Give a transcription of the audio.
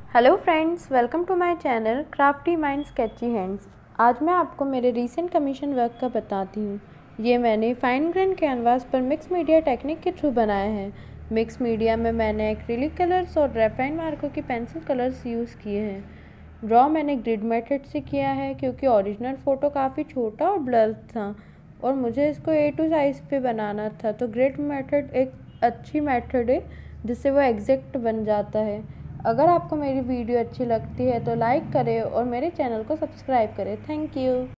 Hello friends, welcome to my channel crafty mind sketchy hands. आज मैं आपको मेरे रीसेंट कमीशन वर्क का बताती हूँ। ये मैंने फाइन ग्रेन कैनवास पर मिक्स मीडिया टेक्निक के थ्रू बनाया है। मिक्स मीडिया में मैंने एक्रिलिक कलर्स और रेफाइन मार्कर के पेंसिल कलर्स यूज़ किए हैं। ड्रॉ मैंने ग्रिड मेथड से किया है क्योंकि ओरिजिनल फ़ोटो काफ़ी छोटा और ब्लर था और मुझे इसको A2 साइज़ पे बनाना था, तो ग्रिड मेथड एक अच्छी मेथड है जिससे वो एग्जैक्ट बन जाता है। अगर आपको मेरी वीडियो अच्छी लगती है तो लाइक करें और मेरे चैनल को सब्सक्राइब करें। Thank you.